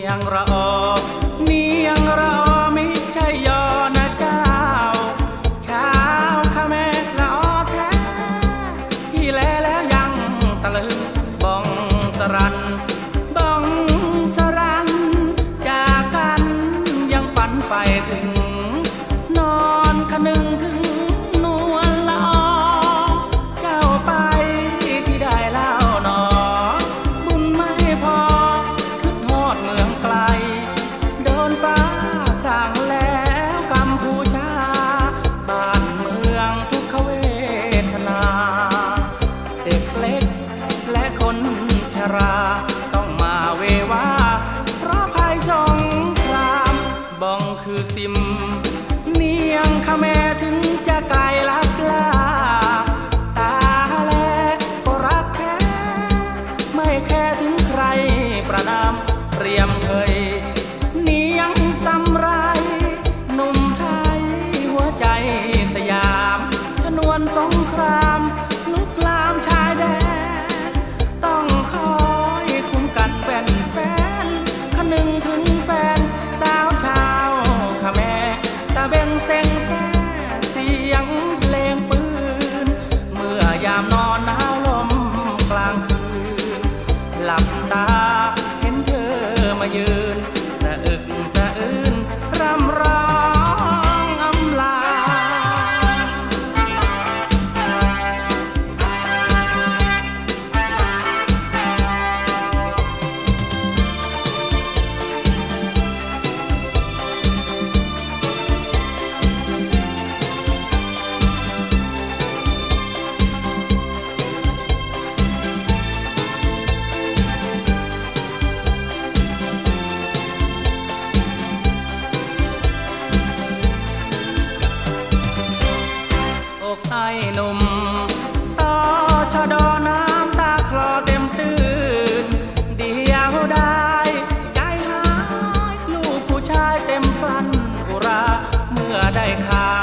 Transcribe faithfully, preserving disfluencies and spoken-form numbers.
ยงระอเนียงระอไม่ใช่ยอนะเจ้าชาวข้าแม่ละอแท้พี่แลแล้วยังตะลึงบ้องสรันบ้องสรันจากกันยังฝันใฝ่ถึงนอนคนึงถึงนวลละอเจ้าไปที่ได้เล่าหนอบุญไม่พอขึ้นฮอดเมืองไกลโดนฟ้าสั่งแล้วกัมพูชาบ้านเมืองทุกขเวทนาเด็กเล็กและคนชราต้องมาเววาเพราะภัยสงครามบ้องคือซิมเนียงข้าแม่ถึงจะไกลลับลาตาแลก็รักแท้ไม่แค่ถึงใครประนามเตรียมเคยเนียงสำไรหนุ่มไทยหัวใจสยามชนวนสงครามลุกลามชายแดนต้องคอยคุ้มกันแฟนแฟนคนึงถึงแฟนสาวชาวข้าแม่ตาเบ่งเซ็งแซ่เสียงเพลงปืนเมื่อยามนอนหนาวลมกลางคืนหลับตาเห็นเธอมายืนสะอึกสะอื้นรำร้องอำลาอกไอ้หนุ่มต่อชะดอน้ำตาคลอเต็มตื่นเดียวได้ใจหายลูกผู้ชายเต็มพลันอุราเมื่อได้ข่า